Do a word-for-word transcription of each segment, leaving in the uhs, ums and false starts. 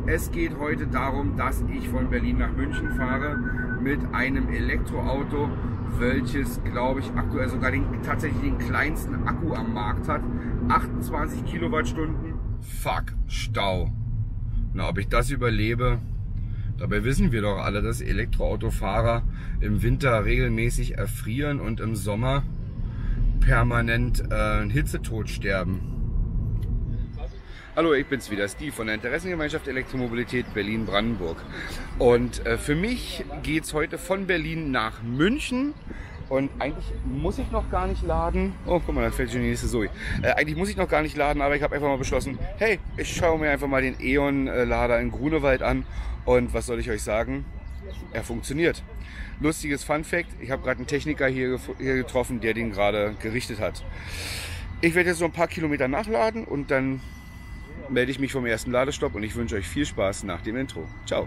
Es geht heute darum, dass ich von Berlin nach München fahre mit einem Elektroauto, welches, glaube ich, aktuell sogar den, tatsächlich den kleinsten Akku am Markt hat. achtundzwanzig Kilowattstunden. Fuck, Stau. Na, ob ich das überlebe? Dabei wissen wir doch alle, dass Elektroautofahrer im Winter regelmäßig erfrieren und im Sommer permanent äh, Hitzetod sterben. Hallo, ich bin's wieder, Steve von der Interessengemeinschaft Elektromobilität Berlin-Brandenburg. Und äh, für mich geht's heute von Berlin nach München. Und eigentlich muss ich noch gar nicht laden. Oh, guck mal, da fällt schon die nächste Zoe. Äh, eigentlich muss ich noch gar nicht laden, aber ich habe einfach mal beschlossen, hey, ich schaue mir einfach mal den E.ON-Lader in Grunewald an. Und was soll ich euch sagen? Er funktioniert. Lustiges Funfact, ich habe gerade einen Techniker hier, hier getroffen, der den gerade gerichtet hat. Ich werde jetzt noch ein paar Kilometer nachladen und dann melde ich mich vom ersten Ladestopp und ich wünsche euch viel Spaß nach dem Intro. Ciao!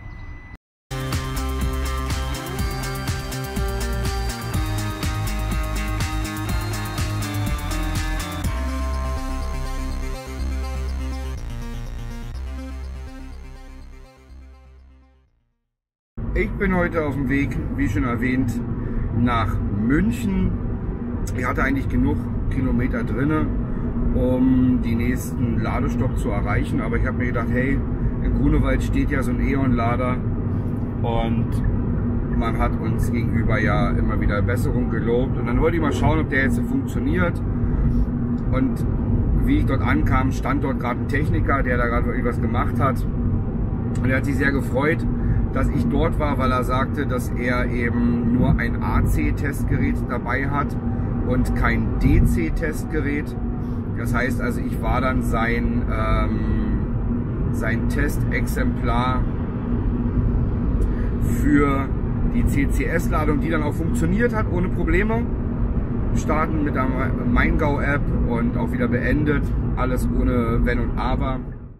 Ich bin heute auf dem Weg, wie schon erwähnt, nach München. Ich hatte eigentlich genug Kilometer drinne, um die nächsten Ladestopp zu erreichen. Aber ich habe mir gedacht, hey, in Grunewald steht ja so ein E.ON-Lader und man hat uns gegenüber ja immer wieder Besserung gelobt. Und dann wollte ich mal schauen, ob der jetzt funktioniert. Und wie ich dort ankam, stand dort gerade ein Techniker, der da gerade wirklich was gemacht hat. Und er hat sich sehr gefreut, dass ich dort war, weil er sagte, dass er eben nur ein A C-Testgerät dabei hat und kein D C-Testgerät. Das heißt also, ich war dann sein, ähm, sein Testexemplar für die C C S-Ladung, die dann auch funktioniert hat, ohne Probleme. Starten mit der Maingau-App und auch wieder beendet. Alles ohne Wenn und Aber.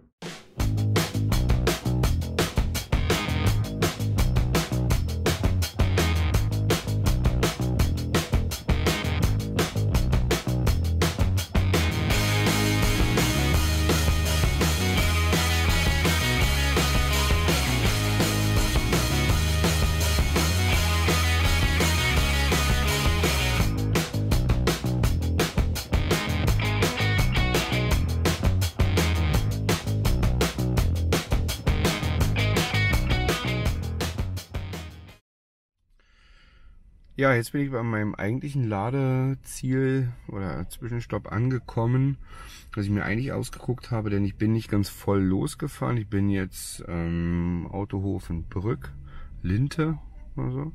Ja, jetzt bin ich bei meinem eigentlichen Ladeziel oder Zwischenstopp angekommen, was ich mir eigentlich ausgeguckt habe, denn ich bin nicht ganz voll losgefahren. Ich bin jetzt ähm, Autohof in Brück, Linte oder so.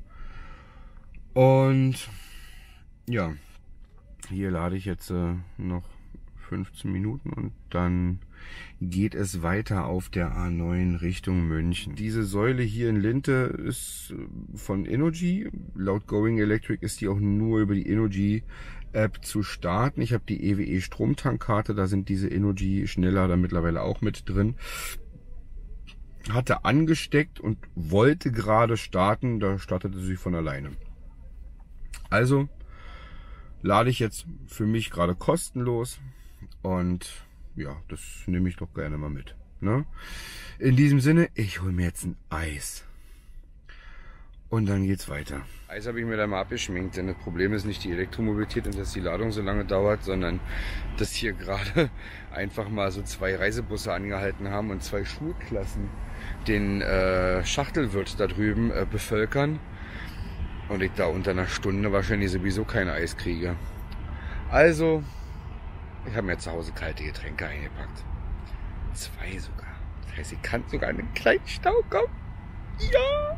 Und ja, hier lade ich jetzt äh, noch fünfzehn Minuten und dann geht es weiter auf der A neun Richtung München. Diese Säule hier in Linte ist von Innogy. Laut Going Electric ist die auch nur über die Innogy App zu starten. Ich habe die E W E Stromtankkarte, da sind diese Innogy Schnelllader mittlerweile auch mit drin. Hatte angesteckt und wollte gerade starten, da startete sie von alleine. Also lade ich jetzt für mich gerade kostenlos. Und ja, das nehme ich doch gerne mal mit. Ne? In diesem Sinne, ich hole mir jetzt ein Eis. Und dann geht's weiter. Eis habe ich mir da mal abgeschminkt, denn das Problem ist nicht die Elektromobilität und dass die Ladung so lange dauert, sondern dass hier gerade einfach mal so zwei Reisebusse angehalten haben und zwei Schulklassen den äh, Schachtelwirt da drüben äh, bevölkern. Und ich da unter einer Stunde wahrscheinlich sowieso kein Eis kriege. Also, ich habe mir zu Hause kalte Getränke eingepackt. Zwei sogar. Das heißt, ich kann sogar in einen kleinen Stau kommen. Ja!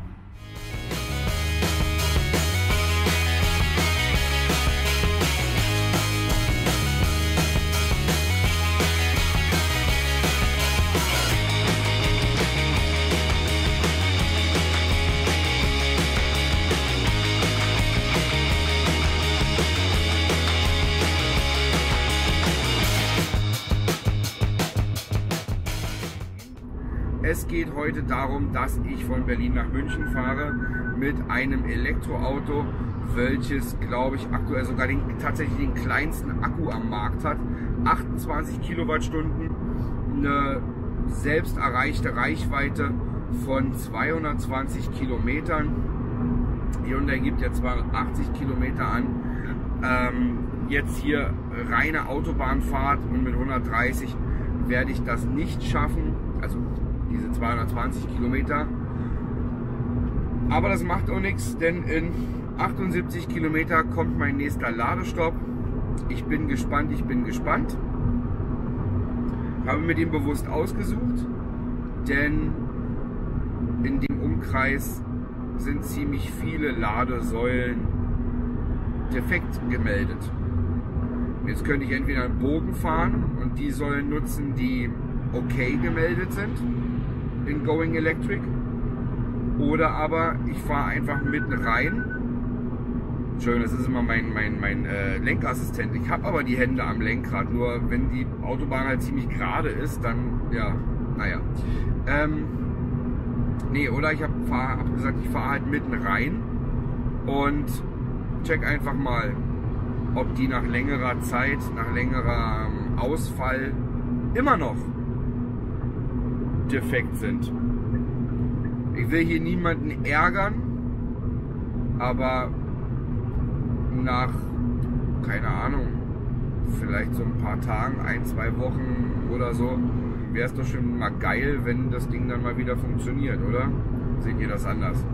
Es geht heute darum, dass ich von Berlin nach München fahre mit einem Elektroauto, welches, glaube ich, aktuell sogar den, tatsächlich den kleinsten Akku am Markt hat. achtundzwanzig Kilowattstunden, eine selbst erreichte Reichweite von zweihundertzwanzig Kilometern. Hyundai gibt ja zweihundertachtzig Kilometer an. Ähm, jetzt hier reine Autobahnfahrt und mit hundertdreißig werde ich das nicht schaffen. Also diese zweihundertzwanzig Kilometer. Aber das macht auch nichts, denn in achtundsiebzig Kilometer kommt mein nächster Ladestopp. Ich bin gespannt, ich bin gespannt. Habe mir den bewusst ausgesucht, denn in dem Umkreis sind ziemlich viele Ladesäulen defekt gemeldet. Jetzt könnte ich entweder einen Bogen fahren und die Säulen nutzen, die okay gemeldet sind in Going Electric, oder aber ich fahre einfach mitten rein. Schön, das ist immer mein, mein, mein äh, Lenkassistent. Ich habe aber die Hände am Lenkrad, nur wenn die Autobahn halt ziemlich gerade ist, dann, ja, naja. Ähm, nee, oder ich habe hab gesagt, ich fahre halt mitten rein und check einfach mal, ob die nach längerer Zeit, nach längerer ähm, Ausfall immer noch defekt sind. Ich will hier niemanden ärgern, aber nach, keine Ahnung, vielleicht so ein paar Tagen, ein, zwei Wochen oder so, wäre es doch schon mal geil, wenn das Ding dann mal wieder funktioniert, oder? Seht ihr das anders?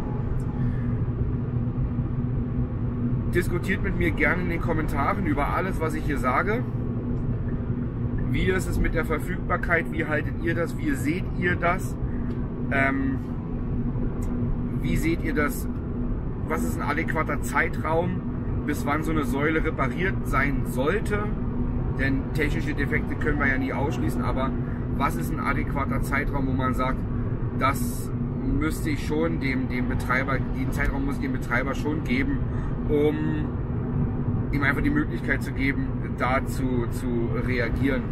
Diskutiert mit mir gerne in den Kommentaren über alles, was ich hier sage. Wie ist es mit der Verfügbarkeit? Wie haltet ihr das? Wie seht ihr das? Ähm, wie seht ihr das? Was ist ein adäquater Zeitraum, bis wann so eine Säule repariert sein sollte? Denn technische Defekte können wir ja nie ausschließen, aber was ist ein adäquater Zeitraum, wo man sagt, das müsste ich schon dem, dem Betreiber, den Zeitraum muss ich dem Betreiber schon geben, um ihm einfach die Möglichkeit zu geben, dazu zu reagieren.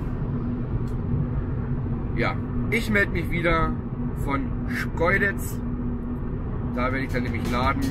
Ja, ich melde mich wieder von Schkeuditz. Da werde ich dann nämlich laden.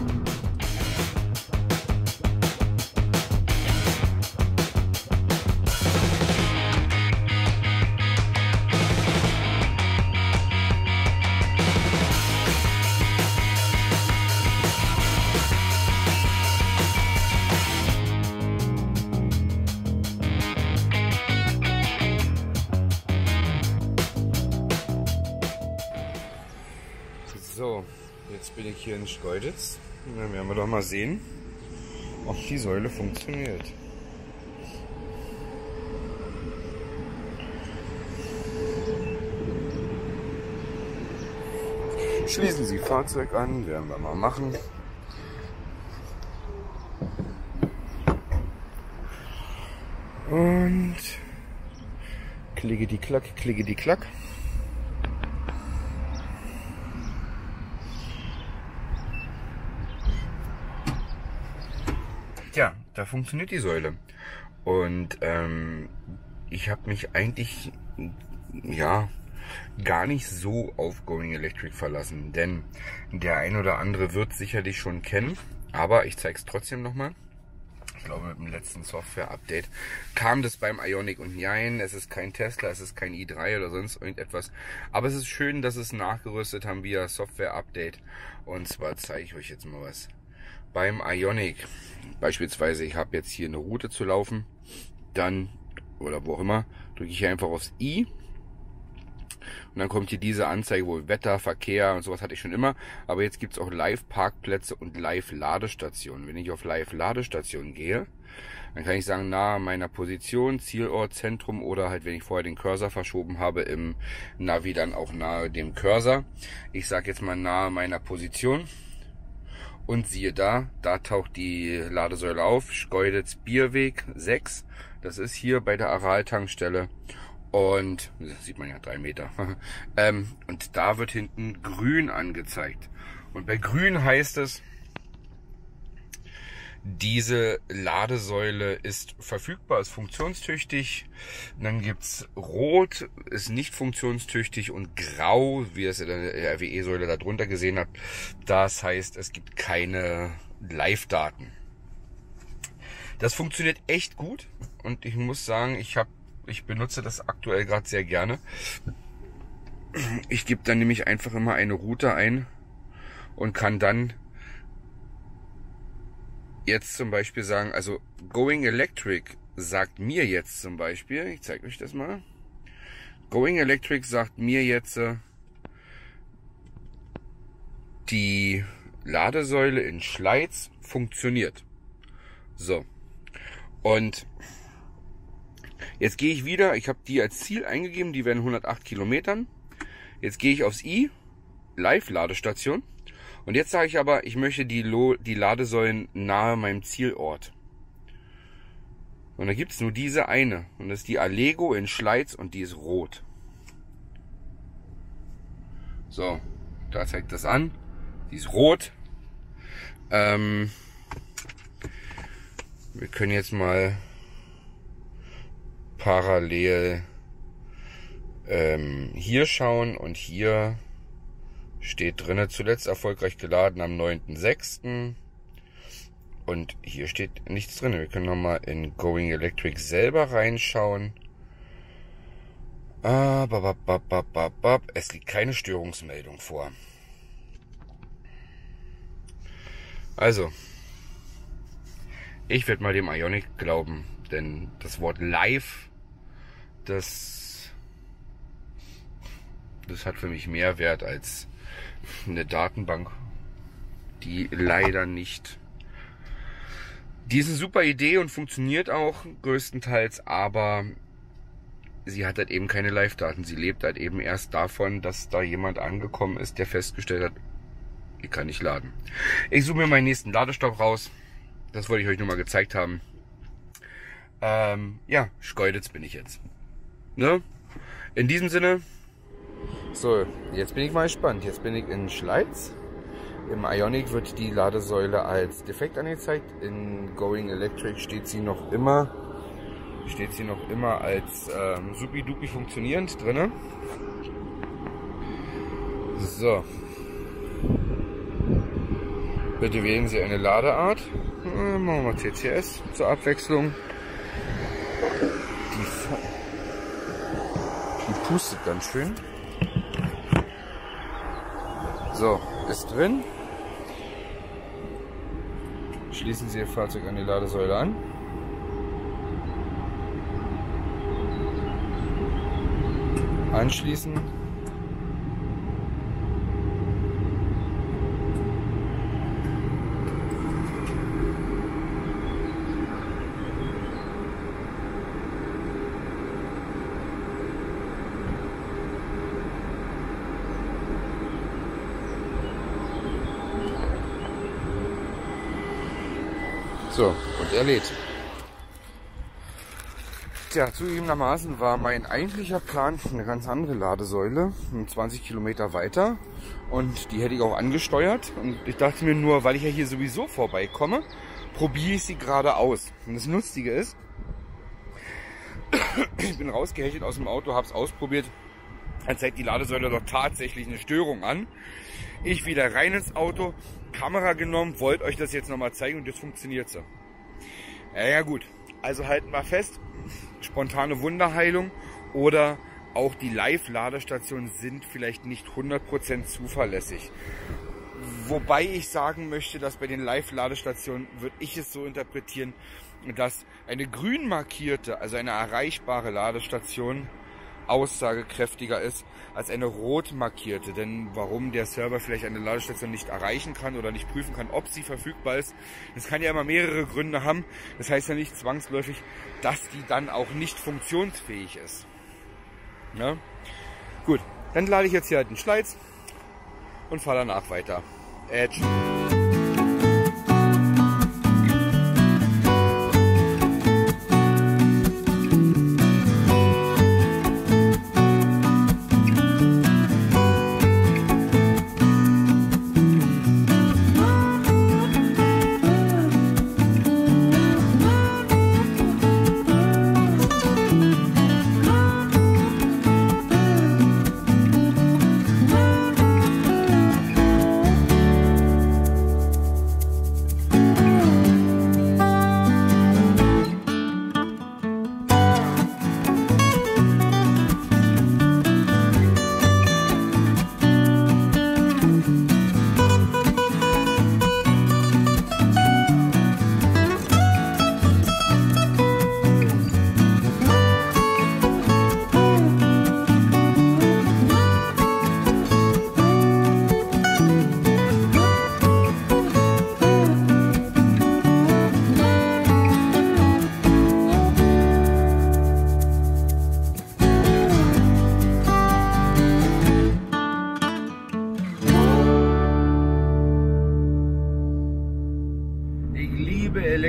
So, jetzt bin ich hier in Schkeuditz. Dann werden wir doch mal sehen, ob die Säule funktioniert. Schließen Sie Fahrzeug an, werden wir mal machen. Und klicke die Klack, klicke die Klack. Ja, da funktioniert die Säule. Und ähm, ich habe mich eigentlich ja gar nicht so auf Going Electric verlassen, denn der ein oder andere wird sicherlich schon kennen, aber ich zeige es trotzdem nochmal. Ich glaube, mit dem letzten Software-Update kam das beim Ioniq und nein, es ist kein Tesla, es ist kein i drei oder sonst irgendetwas. Aber es ist schön, dass es nachgerüstet haben via Software-Update. Und zwar zeige ich euch jetzt mal was. Beim Ioniq, beispielsweise, ich habe jetzt hier eine Route zu laufen, dann, oder wo auch immer, drücke ich hier einfach aufs I. Und dann kommt hier diese Anzeige, wo Wetter, Verkehr und sowas hatte ich schon immer. Aber jetzt gibt es auch Live-Parkplätze und Live-Ladestationen. Wenn ich auf Live-Ladestationen gehe, dann kann ich sagen, nahe meiner Position, Zielort, Zentrum oder halt, wenn ich vorher den Cursor verschoben habe, im Navi dann auch nahe dem Cursor. Ich sage jetzt mal nahe meiner Position. Und siehe da, da taucht die Ladesäule auf, Schkeuditz Bierweg sechs. Das ist hier bei der Aral-Tankstelle. Und, das sieht man ja, drei Meter. ähm, und da wird hinten grün angezeigt. Und bei grün heißt es, diese Ladesäule ist verfügbar, ist funktionstüchtig. Und dann gibt's rot, ist nicht funktionstüchtig, und grau, wie ihr es in der R W E-Säule da drunter gesehen habt. Das heißt, es gibt keine Live-Daten. Das funktioniert echt gut und ich muss sagen, ich habe Ich benutze das aktuell gerade sehr gerne. Ich gebe dann nämlich einfach immer eine Route ein und kann dann jetzt zum Beispiel sagen, also Going Electric sagt mir jetzt zum Beispiel, ich zeige euch das mal, Going Electric sagt mir jetzt, die Ladesäule in Schleiz funktioniert. So, und jetzt gehe ich wieder, ich habe die als Ziel eingegeben, die werden hundertacht Kilometern. Jetzt gehe ich aufs i, Live-Ladestation. Und jetzt sage ich aber, ich möchte die, Lo die Ladesäulen nahe meinem Zielort. Und da gibt es nur diese eine. Und das ist die Allego in Schleiz und die ist rot. So, da zeigt das an. Die ist rot. Ähm, wir können jetzt mal parallel ähm, hier schauen. Und hier steht drinne, zuletzt erfolgreich geladen am neunten sechsten Und hier steht nichts drin. Wir können nochmal in Going Electric selber reinschauen. Ah, bab, bab, bab, bab, bab. Es liegt keine Störungsmeldung vor. Also, ich werde mal dem Ioniq glauben, denn das Wort live, das, das hat für mich mehr Wert als eine Datenbank, die leider nicht. Die ist eine super Idee und funktioniert auch größtenteils, aber sie hat halt eben keine Live-Daten. Sie lebt halt eben erst davon, dass da jemand angekommen ist, der festgestellt hat, ich kann nicht laden. Ich suche mir meinen nächsten Ladestopp raus. Das wollte ich euch nur mal gezeigt haben. Ähm, ja, Schkeuditz bin ich jetzt. Ne? In diesem Sinne. So, jetzt bin ich mal gespannt. Jetzt bin ich in Schleiz. Im Ioniq wird die Ladesäule als defekt angezeigt. In Going Electric steht sie noch immer, steht sie noch immer als ähm, supi-dupi funktionierend drinne. So. Bitte wählen Sie eine Ladeart. Äh, machen wir mal T C S zur Abwechslung. Die, die pustet ganz schön. So, ist drin. Schließen Sie Ihr Fahrzeug an die Ladesäule an. Anschließen. So, und er lädt. Tja, zugegebenermaßen war mein eigentlicher Plan eine ganz andere Ladesäule, zwanzig Kilometer weiter. Und die hätte ich auch angesteuert. Und ich dachte mir nur, weil ich ja hier sowieso vorbeikomme, probiere ich sie gerade aus. Und das Lustige ist, ich bin rausgehechelt aus dem Auto, habe es ausprobiert. Dann zeigt die Ladesäule doch tatsächlich eine Störung an. Ich wieder rein ins Auto, Kamera genommen, wollte euch das jetzt nochmal zeigen und jetzt funktioniert sie. Ja, ja gut, also halten wir fest, spontane Wunderheilung oder auch die Live-Ladestationen sind vielleicht nicht hundert Prozent zuverlässig. Wobei ich sagen möchte, dass bei den Live-Ladestationen, würde ich es so interpretieren, dass eine grün markierte, also eine erreichbare Ladestation aussagekräftiger ist als eine rot markierte. Denn warum der Server vielleicht eine Ladestation nicht erreichen kann oder nicht prüfen kann, ob sie verfügbar ist, das kann ja immer mehrere Gründe haben. Das heißt ja nicht zwangsläufig, dass die dann auch nicht funktionsfähig ist. Ja? Gut, dann lade ich jetzt hier halt einen Schleiz und fahre danach weiter. Edge.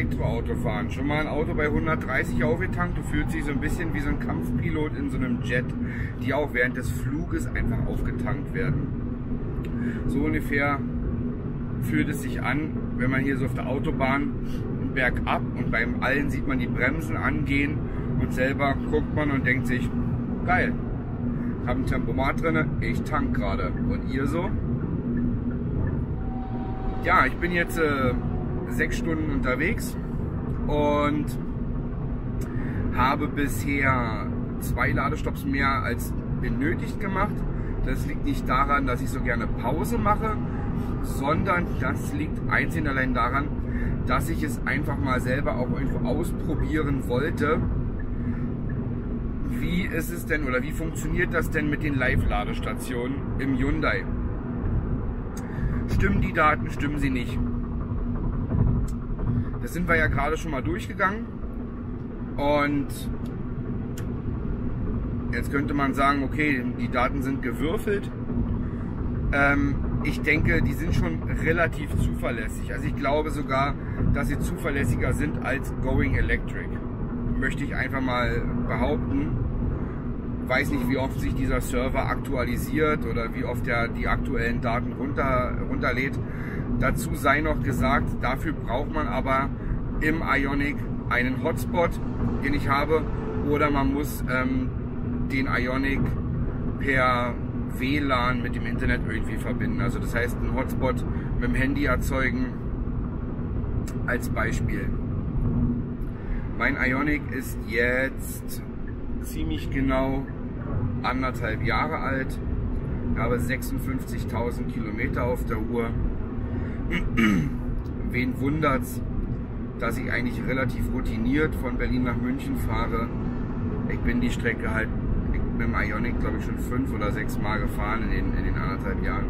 Elektroauto fahren. Schon mal ein Auto bei hundertdreißig aufgetankt, du fühlst dich so ein bisschen wie so ein Kampfpilot in so einem Jet, die auch während des Fluges einfach aufgetankt werden. So ungefähr fühlt es sich an, wenn man hier so auf der Autobahn bergab und beim Allen sieht man die Bremsen angehen und selber guckt man und denkt sich, geil, ich habe ein Tempomat drin, ich tank gerade. Und ihr so? Ja, ich bin jetzt äh, sechs Stunden unterwegs und habe bisher zwei Ladestops mehr als benötigt gemacht. Das liegt nicht daran, dass ich so gerne Pause mache, sondern das liegt einzig und allein daran, dass ich es einfach mal selber auch irgendwo ausprobieren wollte. Wie ist es denn oder wie funktioniert das denn mit den Live-Ladestationen im Hyundai? Stimmen die Daten, stimmen sie nicht? Das sind wir ja gerade schon mal durchgegangen und jetzt könnte man sagen, okay, die Daten sind gewürfelt. Ähm, ich denke, die sind schon relativ zuverlässig. Also ich glaube sogar, dass sie zuverlässiger sind als Going Electric. Möchte ich einfach mal behaupten. Weiß nicht, wie oft sich dieser Server aktualisiert oder wie oft er die aktuellen Daten runter, runterlädt. Dazu sei noch gesagt, dafür braucht man aber im Ioniq einen Hotspot, den ich habe, oder man muss ähm, den Ioniq per W L A N mit dem Internet irgendwie verbinden. Also das heißt, einen Hotspot mit dem Handy erzeugen als Beispiel. Mein Ioniq ist jetzt ziemlich genau anderthalb Jahre alt. Ich habe sechsundfünfzigtausend Kilometer auf der Uhr. Wen wundert's, dass ich eigentlich relativ routiniert von Berlin nach München fahre. Ich bin die Strecke halt mit dem Ioniq, glaube ich, schon fünf oder sechs Mal gefahren in den, in den anderthalb Jahren.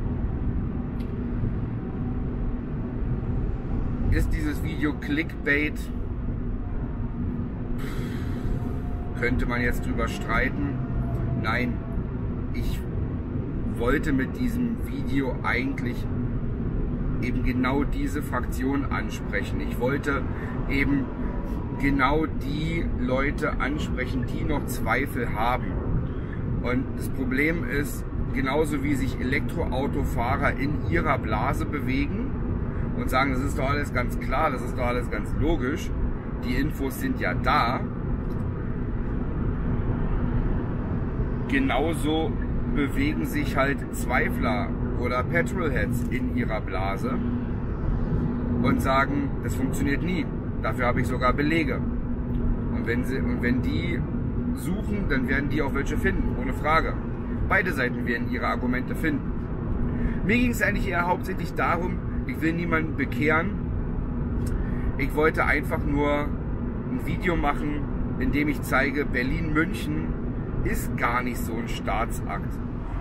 Ist dieses Video Clickbait? Könnte man jetzt drüber streiten. Nein, ich wollte mit diesem Video eigentlich eben genau diese Fraktion ansprechen. Ich wollte eben genau die Leute ansprechen, die noch Zweifel haben. Und das Problem ist, genauso wie sich Elektroautofahrer in ihrer Blase bewegen und sagen, das ist doch alles ganz klar, das ist doch alles ganz logisch, die Infos sind ja da, genauso bewegen sich halt Zweifler oder Petrolheads in ihrer Blase und sagen, das funktioniert nie. Dafür habe ich sogar Belege. Und wenn, sie, und wenn die suchen, dann werden die auch welche finden, ohne Frage. Beide Seiten werden ihre Argumente finden. Mir ging es eigentlich eher hauptsächlich darum, ich will niemanden bekehren. Ich wollte einfach nur ein Video machen, in dem ich zeige, Berlin-München ist gar nicht so ein Staatsakt.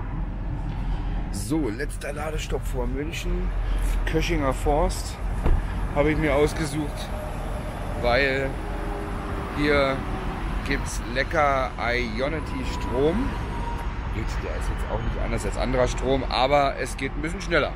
So, letzter Ladestopp vor München, Köchinger Forst, habe ich mir ausgesucht, weil hier gibt es lecker Ionity Strom. Der ist jetzt auch nicht anders als anderer Strom, aber es geht ein bisschen schneller.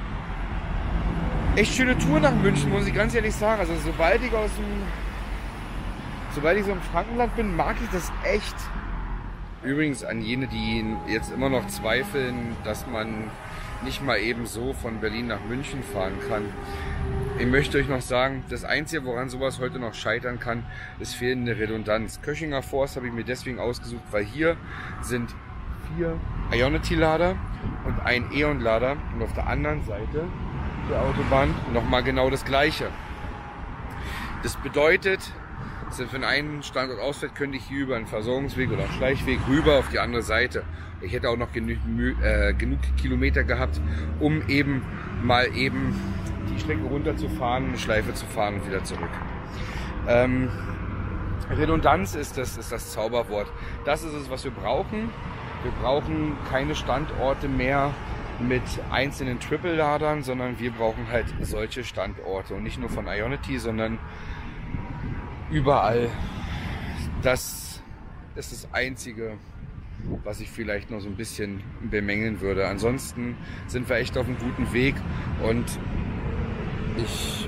Echt schöne Tour nach München, muss ich ganz ehrlich sagen. Also sobald ich aus dem, sobald ich so im Frankenland bin, mag ich das echt. Übrigens an jene, die jetzt immer noch zweifeln, dass man nicht mal eben so von Berlin nach München fahren kann. Ich möchte euch noch sagen, das Einzige, woran sowas heute noch scheitern kann, ist fehlende Redundanz. Köchinger Forst habe ich mir deswegen ausgesucht, weil hier sind vier Ionity-Lader und ein E O N-Lader und auf der anderen Seite der Autobahn nochmal genau das Gleiche. Das bedeutet, wenn von einem Standort ausfällt, könnte ich hier über einen Versorgungsweg oder einen Schleichweg rüber auf die andere Seite. Ich hätte auch noch genug, äh, genug Kilometer gehabt, um eben mal eben die Strecke runterzufahren, eine Schleife zu fahren und wieder zurück. Ähm, Redundanz ist das, ist das Zauberwort. Das ist es, was wir brauchen. Wir brauchen keine Standorte mehr mit einzelnen Triple-Ladern, sondern wir brauchen halt solche Standorte. Und nicht nur von Ionity, sondern überall. Das ist das Einzige, was ich vielleicht noch so ein bisschen bemängeln würde. Ansonsten sind wir echt auf einem guten Weg und ich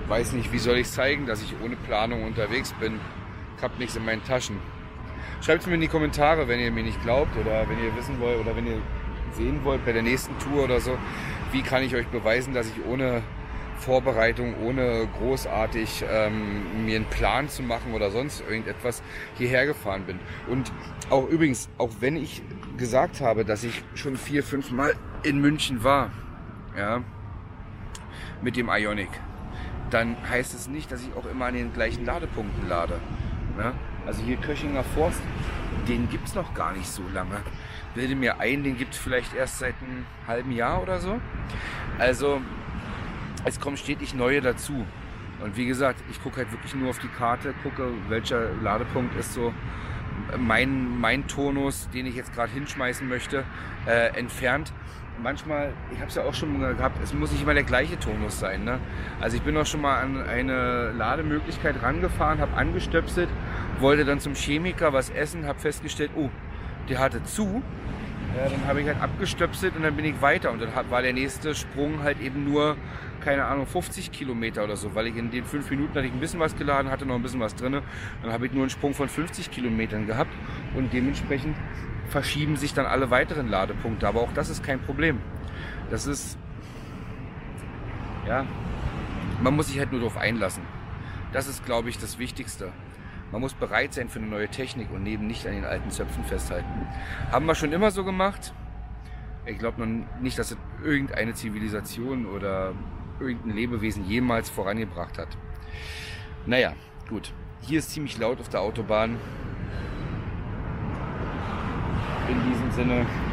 weiß nicht, wie soll ich zeigen, dass ich ohne Planung unterwegs bin. Ich habe nichts in meinen Taschen. Schreibt es mir in die Kommentare, wenn ihr mir nicht glaubt oder wenn ihr wissen wollt oder wenn ihr sehen wollt bei der nächsten Tour oder so, wie kann ich euch beweisen, dass ich ohne Vorbereitung, ohne großartig ähm, mir einen Plan zu machen oder sonst irgendetwas hierher gefahren bin. Und auch übrigens, auch wenn ich gesagt habe, dass ich schon vier, fünf Mal in München war, ja, mit dem Ioniq, dann heißt es nicht, dass ich auch immer an den gleichen Ladepunkten lade. Ja? Also hier Köchinger Forst, den gibt es noch gar nicht so lange. Bilde mir ein, den gibt es vielleicht erst seit einem halben Jahr oder so. Also es kommen stetig neue dazu. Und wie gesagt, ich gucke halt wirklich nur auf die Karte, gucke, welcher Ladepunkt ist so mein, mein Tonus, den ich jetzt gerade hinschmeißen möchte, äh, entfernt. Manchmal, ich habe es ja auch schon mal gehabt, es muss nicht immer der gleiche Tonus sein. Ne? Also ich bin auch schon mal an eine Lademöglichkeit rangefahren, habe angestöpselt, wollte dann zum Chemiker was essen, habe festgestellt, oh, der hatte zu. Ja, dann habe ich halt abgestöpselt und dann bin ich weiter. Und dann war der nächste Sprung halt eben nur, keine Ahnung, fünfzig Kilometer oder so. Weil ich in den fünf Minuten hatte ich ein bisschen was geladen, hatte noch ein bisschen was drin. Dann habe ich nur einen Sprung von fünfzig Kilometern gehabt. Und dementsprechend verschieben sich dann alle weiteren Ladepunkte. Aber auch das ist kein Problem. Das ist, ja, man muss sich halt nur darauf einlassen. Das ist, glaube ich, das Wichtigste. Man muss bereit sein für eine neue Technik und eben nicht an den alten Zöpfen festhalten. Haben wir schon immer so gemacht. Ich glaube noch nicht, dass es irgendeine Zivilisation oder irgendein Lebewesen jemals vorangebracht hat. Naja, gut. Hier ist ziemlich laut auf der Autobahn. In diesem Sinne